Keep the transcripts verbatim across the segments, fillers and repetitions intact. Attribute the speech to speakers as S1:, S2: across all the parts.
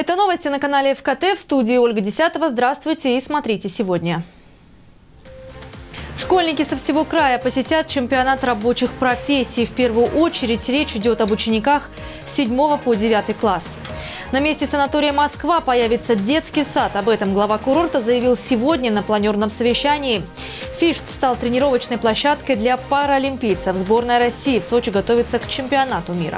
S1: Это новости на канале эф ка тэ. В студии Ольга Десятова. Здравствуйте и смотрите сегодня. Школьники со всего края посетят чемпионат рабочих профессий. В первую очередь речь идет об учениках с седьмого по девятый класс. На месте санатория «Москва» появится детский сад. Об этом глава курорта заявил сегодня на планерном совещании. Фишт стал тренировочной площадкой для паралимпийцев. Сборная России в Сочи готовится к чемпионату мира.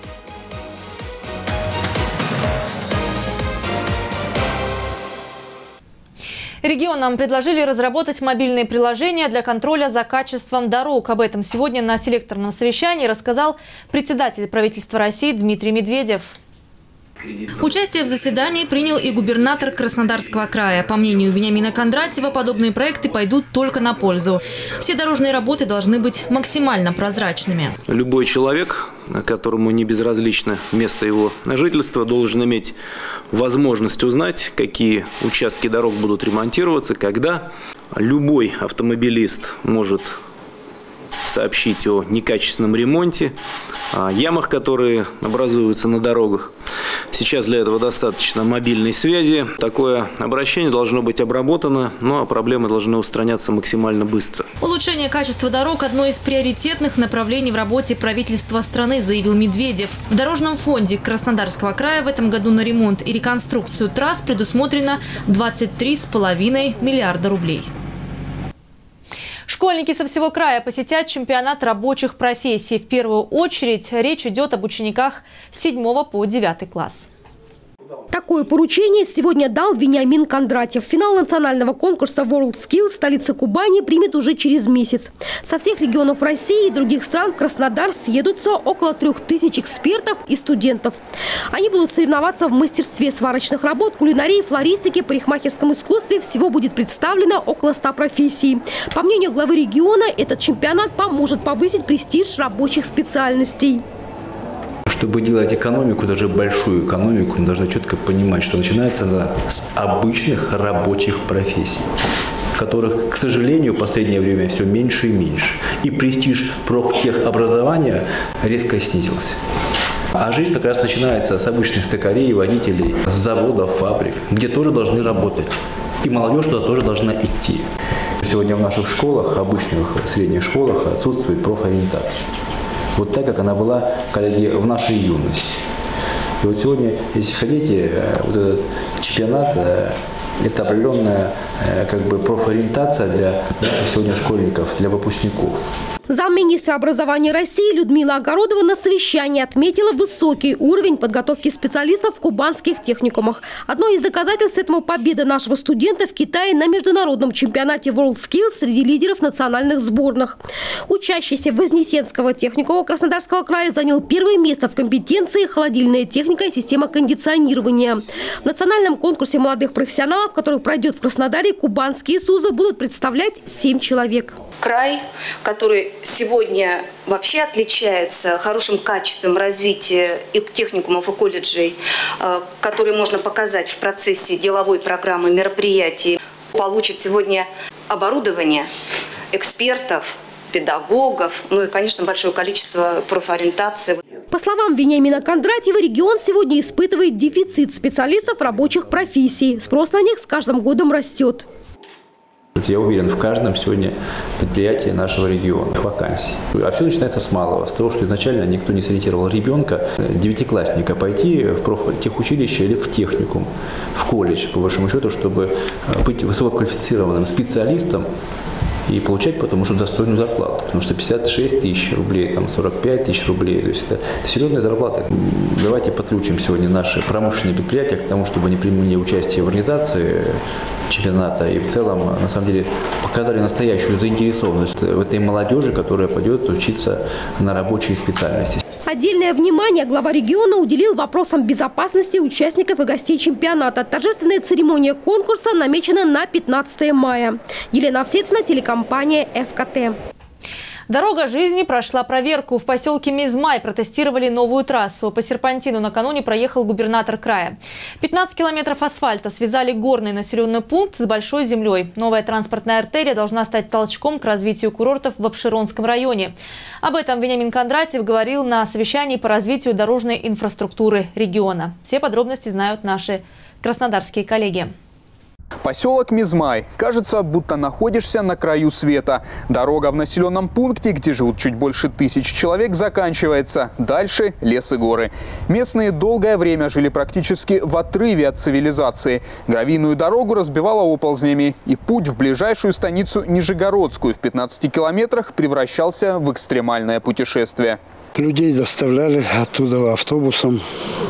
S1: Регионам предложили разработать мобильные приложения для контроля за качеством дорог. Об этом сегодня на селекторном совещании рассказал председатель правительства России Дмитрий Медведев. Участие в заседании принял и губернатор Краснодарского края. По мнению Вениамина Кондратьева, подобные проекты пойдут только на пользу. Все дорожные работы должны быть максимально прозрачными.
S2: Любой человек, которому не безразлично место его жительства, должен иметь возможность узнать, какие участки дорог будут ремонтироваться, когда. Любой автомобилист может сообщить о некачественном ремонте, о ямах, которые образуются на дорогах. Сейчас для этого достаточно мобильной связи. Такое обращение должно быть обработано, но проблемы должны устраняться максимально быстро.
S1: Улучшение качества дорог – одно из приоритетных направлений в работе правительства страны, заявил Медведев. В Дорожном фонде Краснодарского края в этом году на ремонт и реконструкцию трасс предусмотрено двадцать три с половиной миллиарда рублей. Школьники со всего края посетят чемпионат рабочих профессий. В первую очередь речь идет об учениках с седьмого по девятый класс.
S3: Такое поручение сегодня дал Вениамин Кондратьев. Финал национального конкурса WorldSkills столицы Кубани примет уже через месяц. Со всех регионов России и других стран в Краснодар съедутся около трех тысяч экспертов и студентов. Они будут соревноваться в мастерстве сварочных работ, кулинарии, флористике, парикмахерском искусстве. Всего будет представлено около ста профессий. По мнению главы региона, этот чемпионат поможет повысить престиж рабочих специальностей.
S4: Чтобы делать экономику, даже большую экономику, мы должны четко понимать, что начинается она с обычных рабочих профессий, которых, к сожалению, в последнее время все меньше и меньше. И престиж профтехобразования резко снизился. А жизнь как раз начинается с обычных токарей, водителей, с заводов, фабрик, где тоже должны работать. И молодежь туда тоже должна идти. Сегодня в наших школах, обычных средних школах, отсутствует профориентация. Вот так, как она была, коллеги, в нашей юности. И вот сегодня, если хотите, вот этот чемпионат – это определенная как бы профориентация для наших сегодня школьников, для выпускников.
S3: Замминистра образования России Людмила Огородова на совещании отметила высокий уровень подготовки специалистов в кубанских техникумах. Одно из доказательств этому победа нашего студента в Китае на международном чемпионате WorldSkills среди лидеров национальных сборных. Учащийся Вознесенского техникума Краснодарского края занял первое место в компетенции холодильная техника и система кондиционирования. В национальном конкурсе молодых профессионалов, который пройдет в Краснодаре, кубанские СУЗы будут представлять семь человек.
S5: Край, который сегодня вообще отличается хорошим качеством развития и техникумов и колледжей, которые можно показать в процессе деловой программы мероприятий, получит сегодня оборудование, экспертов, педагогов, ну и, конечно, большое количество профориентации.
S3: По словам Вениамина Кондратьева, регион сегодня испытывает дефицит специалистов рабочих профессий. Спрос на них с каждым годом растет.
S4: Я уверен, в каждом сегодня предприятии нашего региона вакансий. А все начинается с малого, с того, что изначально никто не сориентировал ребенка, девятиклассника, пойти в профтехучилище или в техникум, в колледж, по большому счету, чтобы быть высококвалифицированным специалистом и получать потом уже достойную зарплату. Потому что пятьдесят шесть тысяч рублей, там сорок пять тысяч рублей, то есть это, это серьезная зарплата. Давайте подключим сегодня наши промышленные предприятия к тому, чтобы они приняли участие в организации чемпионата и в целом, на самом деле, показали настоящую заинтересованность в этой молодежи, которая пойдет учиться на рабочие специальности.
S3: Отдельное внимание глава региона уделил вопросам безопасности участников и гостей чемпионата. Торжественная церемония конкурса намечена на пятнадцатое мая. Елена Овсецина, телекомпания эф ка тэ.
S1: Дорога жизни прошла проверку. В поселке Мизмай протестировали новую трассу. По серпантину накануне проехал губернатор края. пятнадцать километров асфальта связали горный населенный пункт с большой землей. Новая транспортная артерия должна стать толчком к развитию курортов в Апшеронском районе. Об этом Вениамин Кондратьев говорил на совещании по развитию дорожной инфраструктуры региона. Все подробности знают наши краснодарские коллеги.
S6: Поселок Мизмай. Кажется, будто находишься на краю света. Дорога в населенном пункте, где живут чуть больше тысячи человек, заканчивается. Дальше лес и горы. Местные долгое время жили практически в отрыве от цивилизации. Гравийную дорогу разбивало оползнями. И путь в ближайшую станицу Нижегородскую в пятнадцати километрах превращался в экстремальное путешествие.
S7: Людей доставляли оттуда автобусом.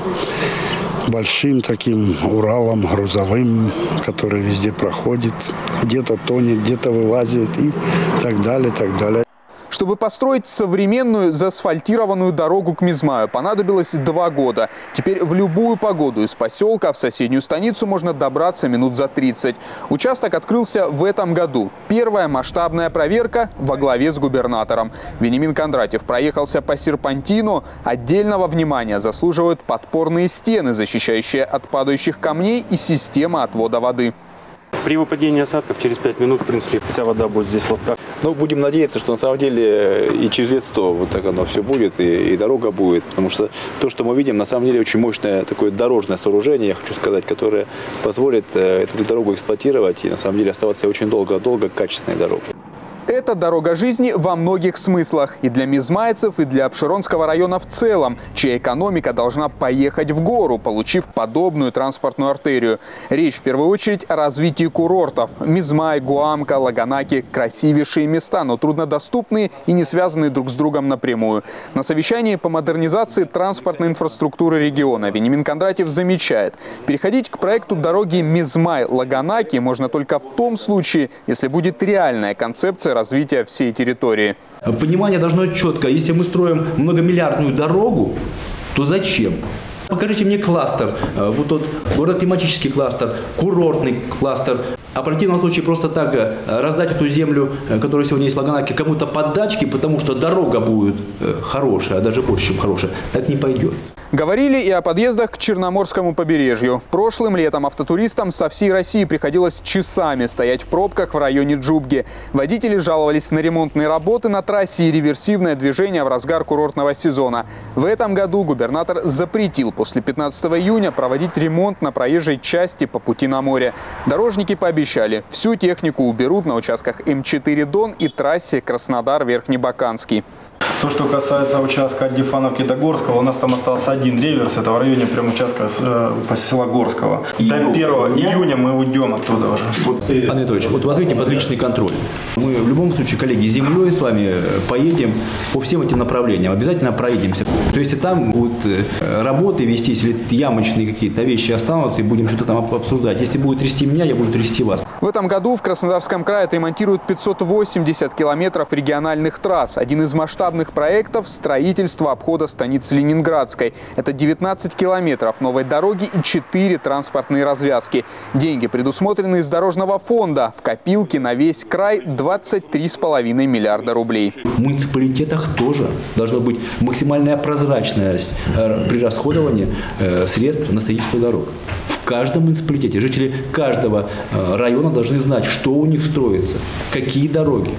S7: Большим таким Уралом грузовым, который везде проходит, где-то тонет, где-то вылазит и так далее, так далее.
S6: Чтобы построить современную заасфальтированную дорогу к Мизмаю, понадобилось два года. Теперь в любую погоду из поселка в соседнюю станицу можно добраться минут за тридцать. Участок открылся в этом году. Первая масштабная проверка во главе с губернатором. Вениамин Кондратьев проехался по серпантину. Отдельного внимания заслуживают подпорные стены, защищающие от падающих камней, и система отвода воды.
S8: При выпадении осадков через пять минут, в принципе, вся вода будет здесь вот так.
S4: Но будем надеяться, что на самом деле и через лет сто вот так оно все будет, и, и дорога будет. Потому что то, что мы видим, на самом деле очень мощное такое дорожное сооружение, я хочу сказать, которое позволит э, эту дорогу эксплуатировать и на самом деле оставаться очень долго-долго качественной дорогой.
S6: Это дорога жизни во многих смыслах. И для мизмайцев, и для Апшеронского района в целом, чья экономика должна поехать в гору, получив подобную транспортную артерию. Речь в первую очередь о развитии курортов. Мизмай, Гуамка, Лаганаки – красивейшие места, но труднодоступные и не связанные друг с другом напрямую. На совещании по модернизации транспортной инфраструктуры региона Вениамин Кондратьев замечает, переходить к проекту дороги Мизмай-Лаганаки можно только в том случае, если будет реальная концепция развития всей территории.
S4: Понимание должно быть четко. Если мы строим многомиллиардную дорогу, то зачем? Покажите мне кластер, вот тот городоклиматический кластер, курортный кластер. А в противном случае просто так раздать эту землю, которая сегодня есть в Лаганаке, кому-то под дачки, потому что дорога будет хорошая, а даже больше, чем хорошая, так не пойдет.
S6: Говорили и о подъездах к Черноморскому побережью. Прошлым летом автотуристам со всей России приходилось часами стоять в пробках в районе Джубги. Водители жаловались на ремонтные работы на трассе и реверсивное движение в разгар курортного сезона. В этом году губернатор запретил после пятнадцатого июня проводить ремонт на проезжей части по пути на море. Дорожники пообещали, всю технику уберут на участках М четыре Дон и трассе Краснодар-Верхнебаканский.
S8: То, что касается участка от Дифановки до Горского, у нас там остался один реверс. Это в районе прям участка э, по села Горского. До первого июня мы уйдем оттуда уже.
S4: Андрей Анатольевич, вот возьмите под личный контроль. Мы в любом случае, коллеги, землей с вами поедем по всем этим направлениям. Обязательно проедемся. То есть, если там будут работы вестись, или ямочные какие-то вещи останутся, и будем что-то там обсуждать. Если будет трясти меня, я буду трясти вас.
S6: В этом году в Краснодарском крае отремонтируют пятьсот восемьдесят километров региональных трасс. Один из масштабных проектов – строительство обхода станицы Ленинградской. Это девятнадцать километров новой дороги и четыре транспортные развязки. Деньги предусмотрены из дорожного фонда. В копилке на весь край двадцать три с половиной миллиарда рублей.
S4: В муниципалитетах тоже должна быть максимальная прозрачность при расходовании средств на строительство дорог. В каждом муниципалитете жители каждого района должны знать, что у них строится, какие дороги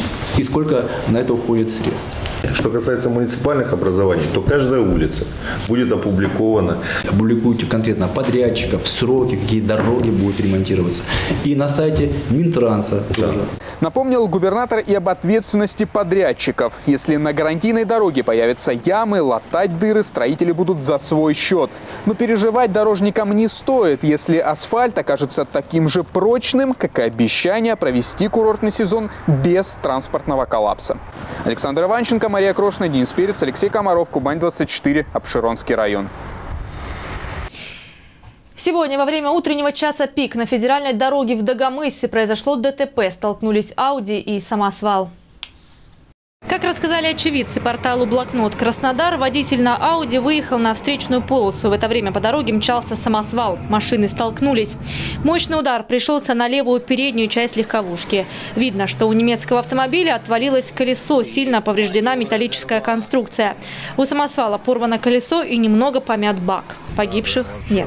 S4: и сколько на это уходит средств.
S9: Что касается муниципальных образований, то каждая улица будет опубликована.
S4: Опубликуйте конкретно подрядчиков, сроки, какие дороги будут ремонтироваться. И на сайте Минтранса тоже.
S6: Напомнил губернатор и об ответственности подрядчиков. Если на гарантийной дороге появятся ямы, латать дыры строители будут за свой счет. Но переживать дорожникам не стоит, если асфальт окажется таким же прочным, как и обещание провести курортный сезон без транспортного коллапса. Александр Иванченко, Мария Крошина, Денис Перец, Алексей Комаров, Кубань двадцать четыре, Апшеронский район.
S1: Сегодня во время утреннего часа пик на федеральной дороге в Дагомысе произошло ДТП. Столкнулись Ауди и самосвал. Как рассказали очевидцы порталу «Блокнот Краснодар», водитель на Ауди выехал на встречную полосу. В это время по дороге мчался самосвал. Машины столкнулись. Мощный удар пришелся на левую переднюю часть легковушки. Видно, что у немецкого автомобиля отвалилось колесо, сильно повреждена металлическая конструкция. У самосвала порвано колесо и немного помят бак. Погибших нет.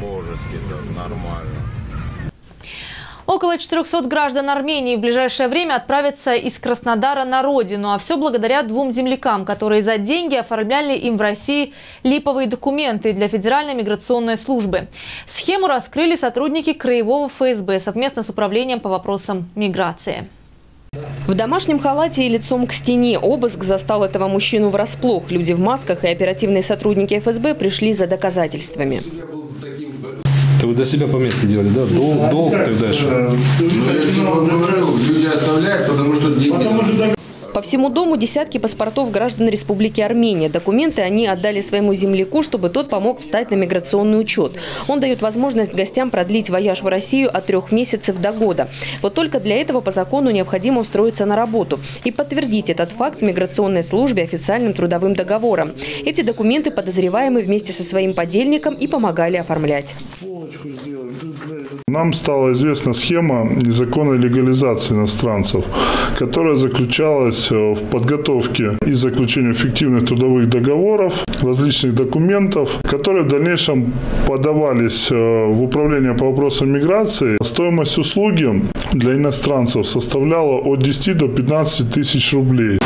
S1: Около четырёхсот граждан Армении в ближайшее время отправятся из Краснодара на родину. А все благодаря двум землякам, которые за деньги оформляли им в России липовые документы для Федеральной миграционной службы. Схему раскрыли сотрудники Краевого эф эс бэ совместно с Управлением по вопросам миграции.
S10: В домашнем халате и лицом к стене обыск застал этого мужчину врасплох. Люди в масках и оперативные сотрудники эф эс бэ пришли за доказательствами.
S11: Вы для себя пометки делали, да? Долг, долг и так дальше.
S12: Ну, я же вам говорю, люди оставляют, потому что деньги...
S10: По всему дому десятки паспортов граждан Республики Армения. Документы они отдали своему земляку, чтобы тот помог встать на миграционный учет. Он дает возможность гостям продлить вояж в Россию от трех месяцев до года. Вот только для этого по закону необходимо устроиться на работу и подтвердить этот факт в миграционной службе официальным трудовым договором. Эти документы подозреваемые вместе со своим подельником и помогали оформлять.
S13: Нам стала известна схема незаконной легализации иностранцев, которая заключалась в подготовке и заключении фиктивных трудовых договоров, различных документов, которые в дальнейшем подавались в Управление по вопросам миграции. Стоимость услуги для иностранцев составляла от десяти до пятнадцати тысяч рублей.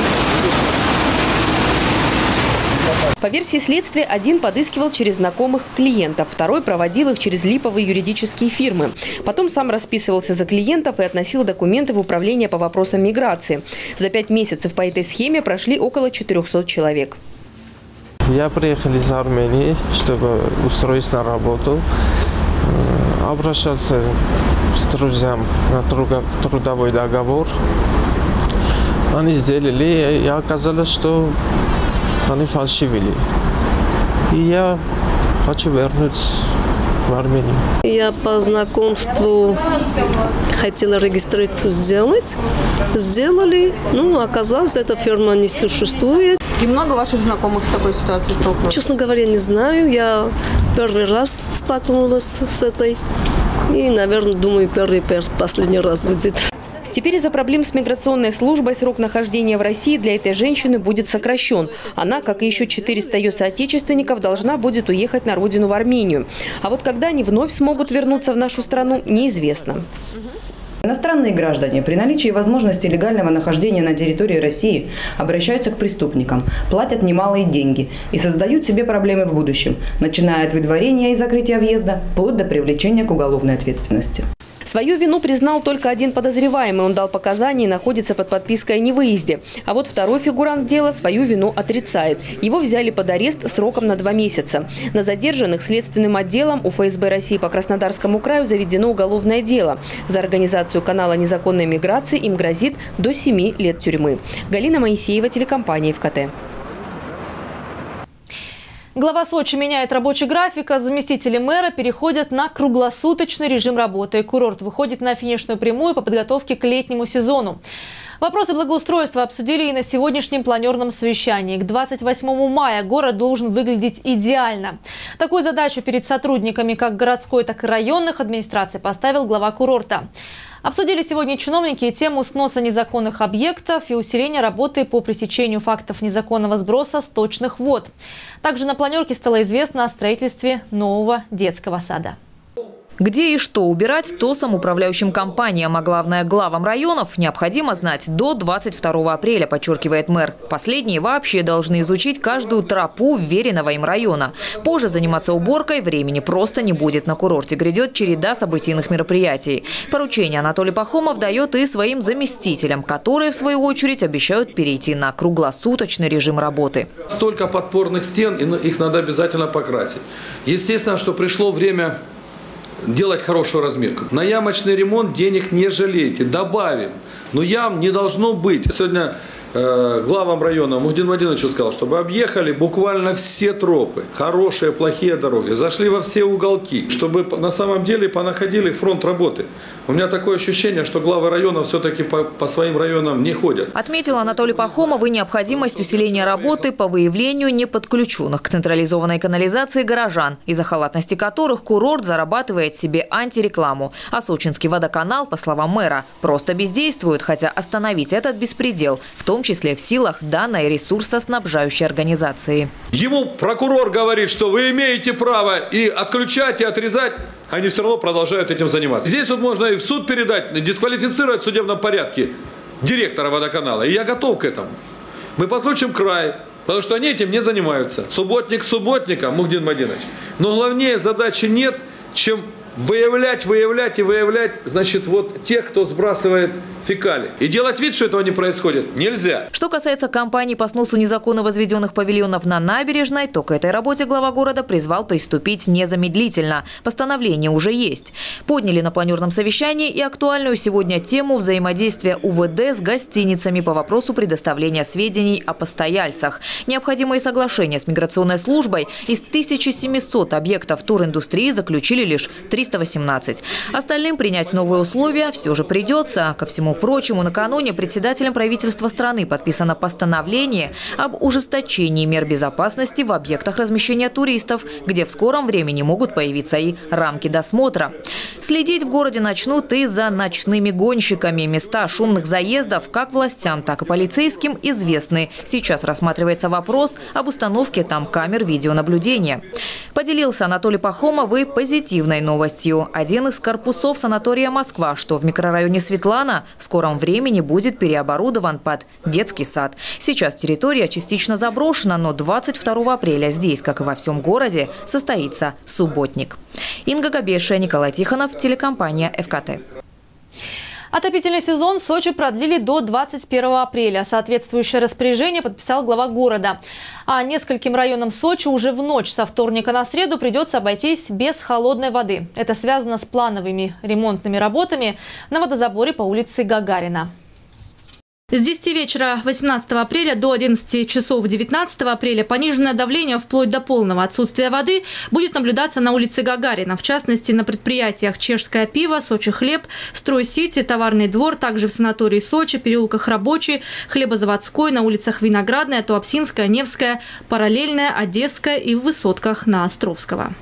S10: По версии следствия, один подыскивал через знакомых клиентов, второй проводил их через липовые юридические фирмы. Потом сам расписывался за клиентов и относил документы в Управление по вопросам миграции. За пять месяцев по этой схеме прошли около четырёхсот человек.
S14: Я приехал из Армении, чтобы устроиться на работу. Обращался с друзьями на трудовой договор. Они сделали, и оказалось, что они фальшивили. И я хочу вернуться в Армению.
S15: Я по знакомству хотела регистрацию сделать. Сделали. Ну, оказалось, эта фирма не существует.
S10: И много ваших знакомых с такой ситуацией столкнулись?
S15: Честно говоря, не знаю. Я первый раз столкнулась с этой. И, наверное, думаю, первый, последний раз будет.
S10: Теперь из-за проблем с миграционной службой срок нахождения в России для этой женщины будет сокращен. Она, как и еще четыреста ее соотечественников, должна будет уехать на родину в Армению. А вот когда они вновь смогут вернуться в нашу страну, неизвестно.
S16: Иностранные граждане при наличии возможности легального нахождения на территории России обращаются к преступникам, платят немалые деньги и создают себе проблемы в будущем, начиная от выдворения и закрытия въезда, вплоть до привлечения к уголовной ответственности.
S10: Свою вину признал только один подозреваемый. Он дал показания и находится под подпиской о невыезде. А вот второй фигурант дела свою вину отрицает. Его взяли под арест сроком на два месяца. На задержанных следственным отделом у эф эс бэ России по Краснодарскому краю заведено уголовное дело. За организацию канала незаконной миграции им грозит до семи лет тюрьмы. Галина Моисеева, телекомпания эф ка тэ.
S1: Глава Сочи меняет рабочий график, а заместители мэра переходят на круглосуточный режим работы. Курорт выходит на финишную прямую по подготовке к летнему сезону. Вопросы благоустройства обсудили и на сегодняшнем планерном совещании. К двадцать восьмому мая город должен выглядеть идеально. Такую задачу перед сотрудниками как городской, так и районных администраций поставил глава курорта. Обсудили сегодня чиновники и тему сноса незаконных объектов и усиления работы по пресечению фактов незаконного сброса сточных вод. Также на планерке стало известно о строительстве нового детского сада.
S17: Где и что убирать, то самоуправляющим компаниям, а главное главам районов необходимо знать до двадцать второго апреля, подчеркивает мэр. Последние вообще должны изучить каждую тропу вверенного им района. Позже заниматься уборкой времени просто не будет. На курорте грядет череда событийных мероприятий. Поручение Анатолий Пахомов дает и своим заместителям, которые в свою очередь обещают перейти на круглосуточный режим работы.
S18: Столько подпорных стен, их надо обязательно покрасить. Естественно, что пришло время делать хорошую разметку. На ямочный ремонт денег не жалейте, добавим. Но ям не должно быть. Сегодня э, главам района Мухдин Владимировичу сказал, чтобы объехали буквально все тропы, хорошие, плохие дороги, зашли во все уголки, чтобы на самом деле понаходили фронт работы. У меня такое ощущение, что главы района все-таки по, по своим районам не ходят.
S17: Отметил Анатолий Пахомов и необходимость усиления работы по выявлению неподключенных к централизованной канализации горожан, из-за халатности которых курорт зарабатывает себе антирекламу. А Сочинский водоканал, по словам мэра, просто бездействует, хотя остановить этот беспредел, в том числе в силах данной ресурсоснабжающей организации.
S18: Ему прокурор говорит, что вы имеете право и отключать, и отрезать. Они все равно продолжают этим заниматься. Здесь вот можно и в суд передать, дисквалифицировать в судебном порядке директора водоканала. И я готов к этому. Мы подключим край, потому что они этим не занимаются. Субботник субботника, Мухдин Мадинович. Но главнее задачи нет, чем выявлять, выявлять и выявлять, значит, вот тех, кто сбрасывает фекалии. И делать вид, что этого не происходит, нельзя.
S17: Что касается кампании по сносу незаконно возведенных павильонов на набережной, то к этой работе глава города призвал приступить незамедлительно. Постановление уже есть. Подняли на планерном совещании и актуальную сегодня тему взаимодействия УВД с гостиницами по вопросу предоставления сведений о постояльцах. Необходимые соглашения с миграционной службой из тысячи семисот объектов туриндустрии заключили лишь триста восемнадцать. Остальным принять новые условия все же придется. Ко всему прочему, накануне председателем правительства страны подписано постановление об ужесточении мер безопасности в объектах размещения туристов, где в скором времени могут появиться и рамки досмотра. Следить в городе начнут и за ночными гонщиками. Места шумных заездов как властям, так и полицейским известны. Сейчас рассматривается вопрос об установке там камер видеонаблюдения. Поделился Анатолий Пахомов и позитивной новостью. Один из корпусов санатория «Москва», что в микрорайоне Светлана, в скором времени будет переоборудован под детский сад. Сейчас территория частично заброшена, но двадцать второго апреля здесь, как и во всем городе, состоится субботник. Инга Габешия, Николай Тихонов, телекомпания эф ка тэ.
S1: Отопительный сезон в Сочи продлили до двадцать первого апреля. Соответствующее распоряжение подписал глава города. А нескольким районам Сочи уже в ночь со вторника на среду придется обойтись без холодной воды. Это связано с плановыми ремонтными работами на водозаборе по улице Гагарина. С десяти вечера восемнадцатого апреля до одиннадцати часов девятнадцатого апреля пониженное давление вплоть до полного отсутствия воды будет наблюдаться на улице Гагарина. В частности, на предприятиях «Чешское пиво», «Сочи хлеб», «Стройсити», «Товарный двор», также в санатории «Сочи», переулках Рабочий, Хлебозаводской, на улицах Виноградная, Туапсинская, Невская, Параллельная, Одесская и в высотках на Островского.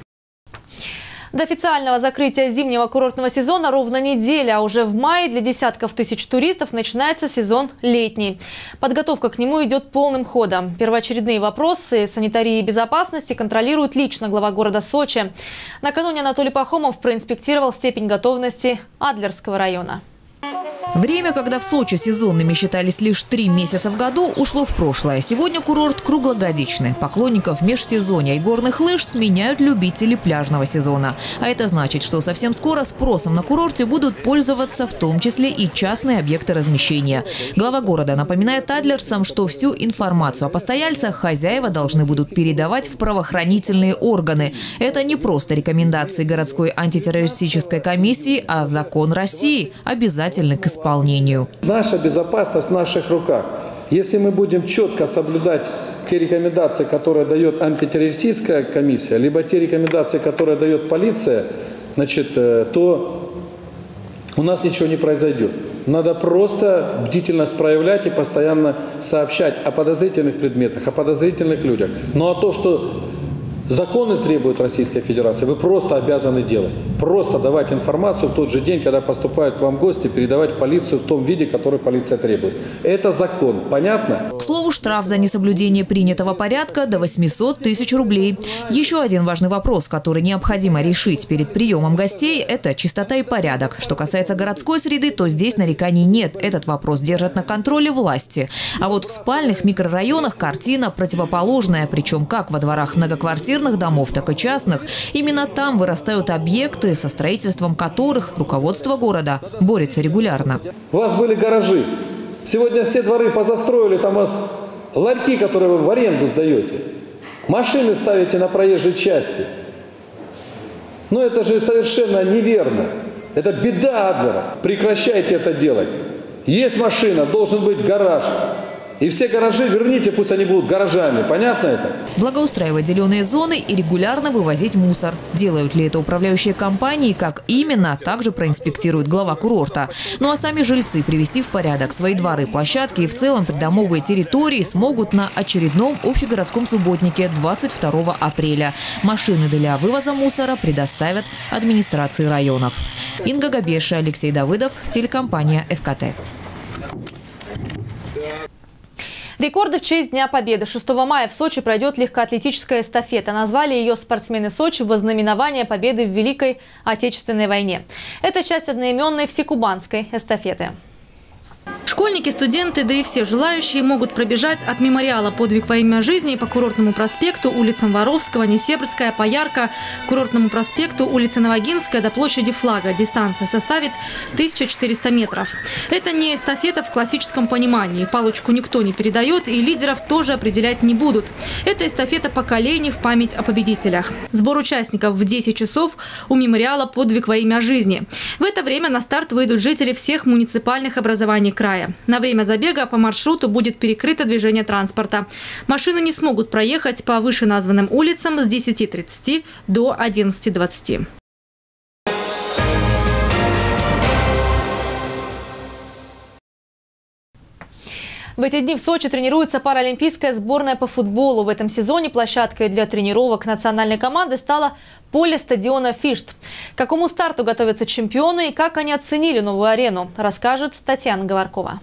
S1: До официального закрытия зимнего курортного сезона ровно неделя, а уже в мае для десятков тысяч туристов начинается сезон летний. Подготовка к нему идет полным ходом. Первоочередные вопросы санитарии и безопасности контролирует лично глава города Сочи. Накануне Анатолий Пахомов проинспектировал степень готовности Адлерского района.
S17: Время, когда в Сочи сезонными считались лишь три месяца в году, ушло в прошлое. Сегодня курорт круглогодичный. Поклонников межсезонья и горных лыж сменяют любители пляжного сезона. А это значит, что совсем скоро спросом на курорте будут пользоваться в том числе и частные объекты размещения. Глава города напоминает адлерцам, что всю информацию о постояльцах хозяева должны будут передавать в правоохранительные органы. Это не просто рекомендации городской антитеррористической комиссии, а закон России, обязательный к исполнению. исполнению.
S19: Наша безопасность в наших руках. Если мы будем четко соблюдать те рекомендации, которые дает антитеррористическая комиссия, либо те рекомендации, которые дает полиция, значит, то у нас ничего не произойдет. Надо просто бдительность проявлять и постоянно сообщать о подозрительных предметах, о подозрительных людях. Ну а то, что законы требуют Российской Федерации, вы просто обязаны делать. Просто давать информацию в тот же день, когда поступают к вам гости, передавать в полицию в том виде, который полиция требует. Это закон. Понятно?
S17: К слову, штраф за несоблюдение принятого порядка до восьмисот тысяч рублей. Еще один важный вопрос, который необходимо решить перед приемом гостей – это чистота и порядок. Что касается городской среды, то здесь нареканий нет. Этот вопрос держат на контроле власти. А вот в спальных микрорайонах картина противоположная. Причем как во дворах многоквартирных домов, так и частных. Именно там вырастают объекты, со строительством которых руководство города борется регулярно.
S19: У вас были гаражи. Сегодня все дворы позастроили, там у вас ларьки, которые вы в аренду сдаете. Машины ставите на проезжей части. Но это же совершенно неверно. Это беда Адлера. Прекращайте это делать. Есть машина, должен быть гараж. И все гаражи верните, пусть они будут гаражами. Понятно это?
S17: Благоустраивать зеленые зоны и регулярно вывозить мусор. Делают ли это управляющие компании, как именно, также проинспектирует глава курорта. Ну а сами жильцы привести в порядок свои дворы, площадки и в целом придомовые территории смогут на очередном общегородском субботнике двадцать второго апреля. Машины для вывоза мусора предоставят администрации районов. Инга Габеша, Алексей Давыдов, телекомпания эф ка тэ.
S1: Рекорды в честь Дня Победы. шестого мая в Сочи пройдет легкоатлетическая эстафета. Назвали ее спортсмены Сочи в ознаменование победы в Великой Отечественной войне. Это часть одноименной всекубанской эстафеты.
S20: Школьники, студенты, да и все желающие могут пробежать от мемориала «Подвиг во имя жизни» по Курортному проспекту, улицам Воровского, Несебрская, Поярка, Курортному проспекту, улице Новогинская до площади Флага. Дистанция составит тысяча четыреста метров. Это не эстафета в классическом понимании. Палочку никто не передает и лидеров тоже определять не будут. Это эстафета поколений в память о победителях. Сбор участников в десять часов у мемориала «Подвиг во имя жизни». В это время на старт выйдут жители всех муниципальных образований края. На время забега по маршруту будет перекрыто движение транспорта. Машины не смогут проехать по вышеназванным улицам с десяти тридцати до одиннадцати двадцати.
S1: В эти дни в Сочи тренируется паралимпийская сборная по футболу. В этом сезоне площадкой для тренировок национальной команды стало поле стадиона «Фишт». К какому старту готовятся чемпионы и как они оценили новую арену, расскажет Татьяна Говоркова.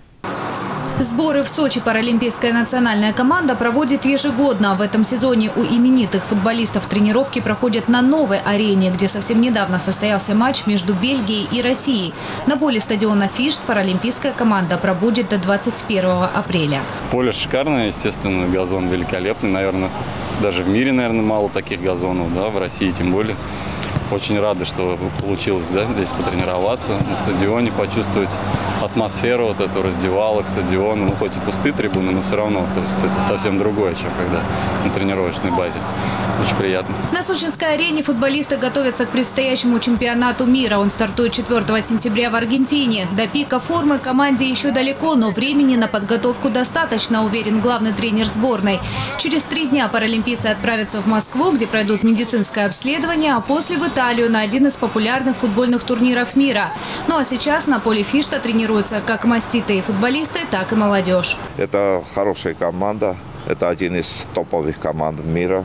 S21: Сборы в Сочи паралимпийская национальная команда проводит ежегодно. В этом сезоне у именитых футболистов тренировки проходят на новой арене, где совсем недавно состоялся матч между Бельгией и Россией. На поле стадиона «Фишт» паралимпийская команда пробудет до двадцать первого апреля.
S22: Поле шикарное, естественно, газон великолепный. Наверное, даже в мире, наверное, мало таких газонов, да, в России тем более. Очень рады, что получилось, да, здесь потренироваться, на стадионе, почувствовать атмосферу вот эту раздевалок, стадиона. Ну, хоть и пустые трибуны, но все равно. То есть это совсем другое, чем когда на тренировочной базе. Очень приятно.
S21: На сочинской арене футболисты готовятся к предстоящему чемпионату мира. Он стартует четвёртого сентября в Аргентине. До пика формы команде еще далеко, но времени на подготовку достаточно, уверен главный тренер сборной. Через три дня паралимпийцы отправятся в Москву, где пройдут медицинское обследование, а после в Италию на один из популярных футбольных турниров мира. Ну а сейчас на поле «Фишта» тренируются как маститые футболисты, так и молодежь.
S23: Это хорошая команда. Это один из топовых команд мира.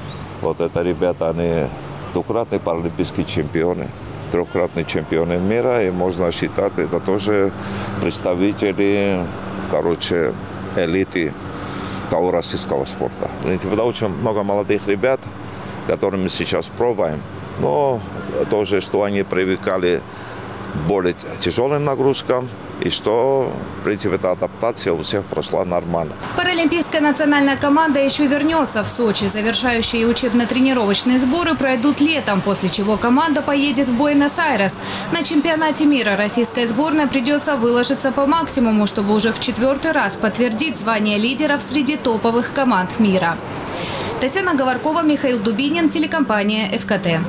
S23: Вот это ребята, они двукратные паралимпийские чемпионы, трехкратные чемпионы мира. И можно считать, это тоже представители, короче, элиты того российского спорта. Потому очень много молодых ребят, которыми мы сейчас пробуем. Но тоже, что они привыкали к более тяжелым нагрузкам, и что, в принципе, эта адаптация у всех прошла нормально.
S21: Паралимпийская национальная команда еще вернется в Сочи. Завершающие учебно-тренировочные сборы пройдут летом, после чего команда поедет в Буэнос-Айрес. На чемпионате мира российской сборной придется выложиться по максимуму, чтобы уже в четвертый раз подтвердить звание лидеров среди топовых команд мира. Татьяна Говоркова, Михаил Дубинин, телекомпания эф ка тэ.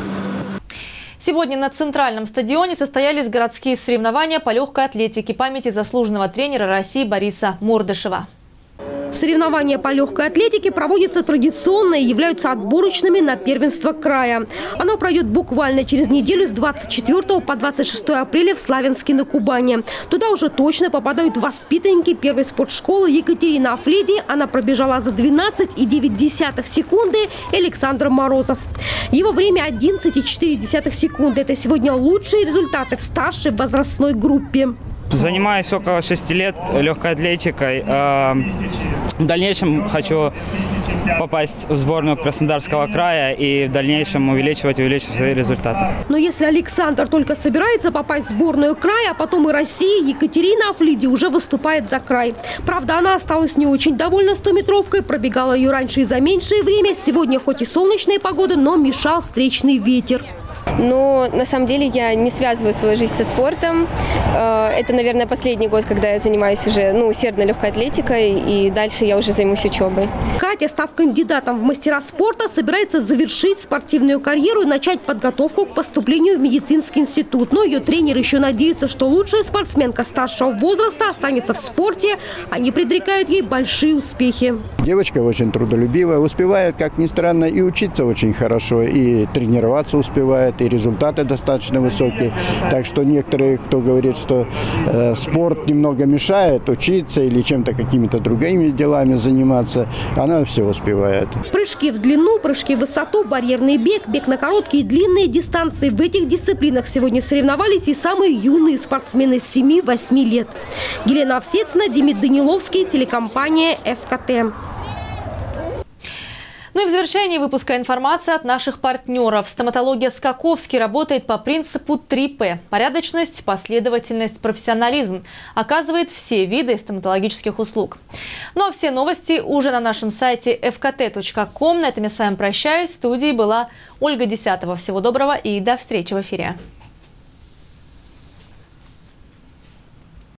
S1: Сегодня на центральном стадионе состоялись городские соревнования по легкой атлетике памяти заслуженного тренера России Бориса Мордышева.
S3: Соревнования по легкой атлетике проводятся традиционно и являются отборочными на первенство края. Оно пройдет буквально через неделю с двадцать четвёртого по двадцать шестое апреля в Славянске на Кубани. Туда уже точно попадают воспитанники первой спортшколы Екатерина Афледи. Она пробежала за двенадцать и девять десятых секунды, и Александр Морозов. Его время одиннадцать и четыре десятых секунды. Это сегодня лучшие результаты в старшей возрастной группе.
S24: Занимаюсь около шести лет легкой атлетикой. В дальнейшем хочу попасть в сборную Краснодарского края и в дальнейшем увеличивать, увеличивать свои результаты.
S3: Но если Александр только собирается попасть в сборную края, а потом и России, Екатерина Афлиди уже выступает за край. Правда, она осталась не очень довольна стометровкой, пробегала ее раньше и за меньшее время. Сегодня хоть и солнечная погода, но мешал встречный ветер.
S2: Но на самом деле я не связываю свою жизнь со спортом. Это, наверное, последний год, когда я занимаюсь уже ну, усердно легкой атлетикой, и дальше я уже займусь учебой.
S3: Катя, став кандидатом в мастера спорта, собирается завершить спортивную карьеру и начать подготовку к поступлению в медицинский институт. Но ее тренер еще надеется, что лучшая спортсменка старшего возраста останется в спорте. Они предрекают ей большие успехи.
S5: Девочка очень трудолюбивая, успевает, как ни странно, и учиться очень хорошо, и тренироваться успевает, и результаты достаточно высокие. Так что некоторые, кто говорит, что э, спорт немного мешает учиться или чем-то, какими-то другими делами заниматься, она все успевает.
S3: Прыжки в длину, прыжки в высоту, барьерный бег, бег на короткие и длинные дистанции. В этих дисциплинах сегодня соревновались и самые юные спортсмены с семи-восьми лет. Елена Овсецина, Демид Даниловский, телекомпания эф ка тэ.
S1: Ну и в завершении выпуска информация от наших партнеров. Стоматология Скаковский работает по принципу три пэ. Порядочность, последовательность, профессионализм. Оказывает все виды стоматологических услуг. Ну а все новости уже на нашем сайте эф ка тэ точка ком. На этом я с вами прощаюсь. В студии была Ольга Десятова. Всего доброго и до встречи в эфире.